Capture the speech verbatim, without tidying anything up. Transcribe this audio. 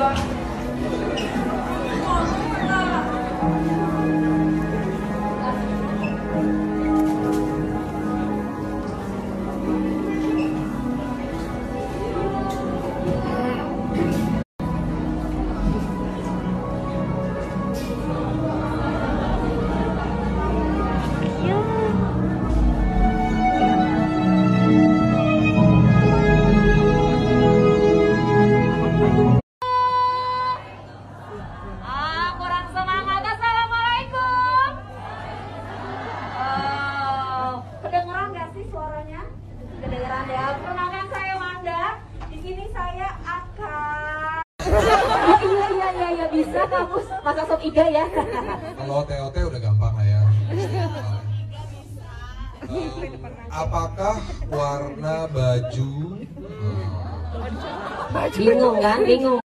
Bisa kamu masak sop iga ya? Kalau O T O T udah gampang lah ya. Uh, apakah warna baju? Bingung kan? Bingung.